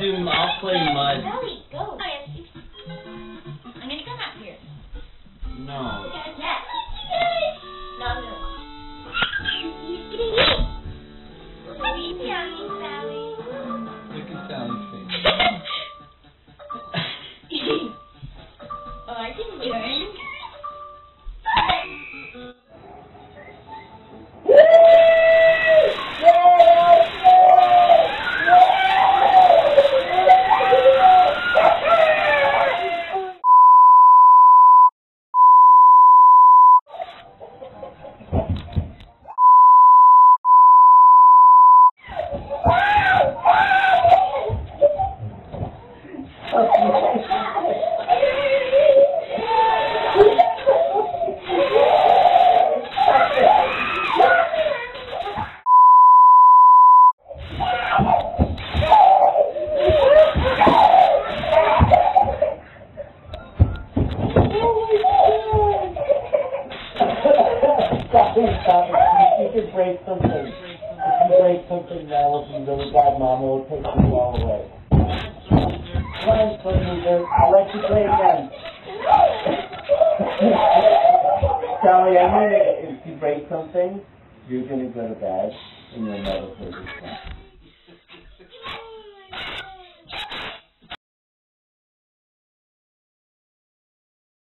I'll play mud. Sally, go. I'm gonna come out here. No. Yes. No, no. He's getting me. Sweet yummy, Sally. Look at Sally's face. Oh, I can learn. You could break something. If you break something, that will be really bad. Mama will take you all away. Come on, Sweetmeater. I'll let you play again. Sally, if you break something, you're going to go to bed and you'll never play this again.